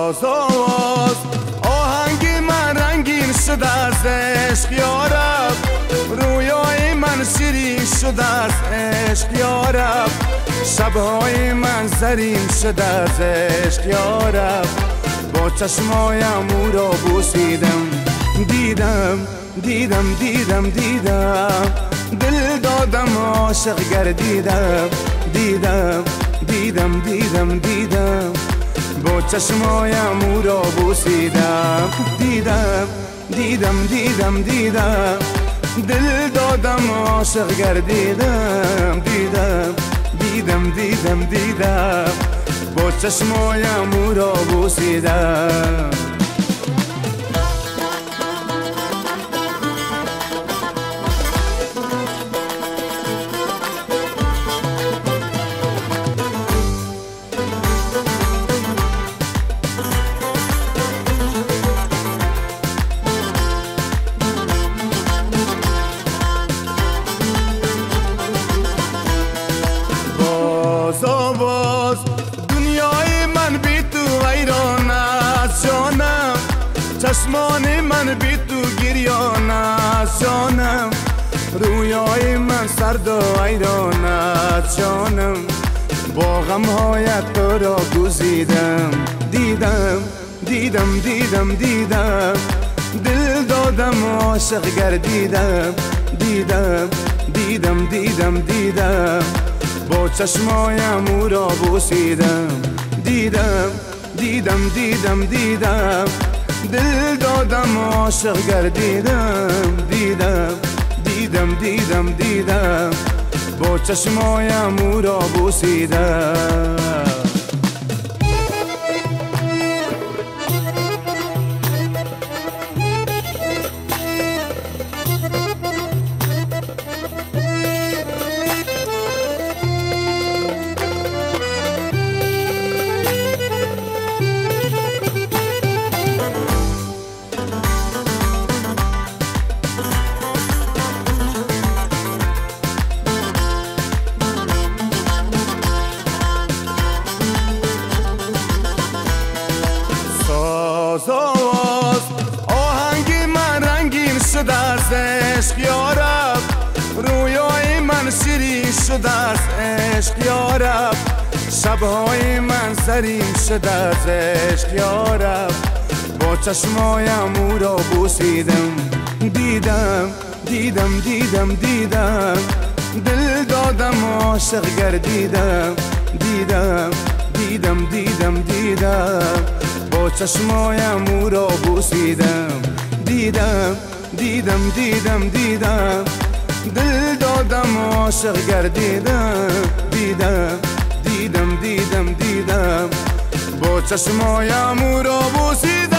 آواز آهنگ من رنگین شده از عشق یارب، رویای من شیرین شده از عشق یارب، شبهای من زرین شده از عشق یارب. با چشمایم او را بوسیدم، دیدم دیدم دیدم دیدم، دل دادم عاشق گردیدم، دیدم دیدم دیدم دیدم، با چشمایم او را بوسیدم، دیدم دیدم دیدم دیدم، دل دادم عاشق گردیدم، دیدم دیدم دیدم دیدم، با چشمایم او را بوسیدم. باز دنیای من بی تو ویران است جانم، چشمان من بی تو گریان است جانم، رویای من سرد و ویران است جانم، با غمهایت تو را گزیدم، دیدم دیدم دیدم دیدم، دل دادم عاشق گردیدم، دیدم دیدم دیدم دیدم، با چشمایم او را بوسیدم، دیدم دیدم دیدم دیدم، دل دادم عاشق گردیدم، دیدم دیدم دیدم دیدم، با چشمایم او را بوسیدم. آواز آهنگ من رنگین شده از عشق یارب، رویای من شیرین شده از عشق یارب، شبهای من زرین شده از عشق یارب، با چشمایم او را بوسیدم، دیدم دیدم دیدم دیدم، دل دادم عاشق گردیدم، دیدم دیدم دیدم دیدم، با چشمایم او را بوسیدم، دیدم دیدم دیدم دیدم، دل دادم عاشق گردیدم، دیدم دیدم دیدم دیدم، با چشمایم او را بوسیدم.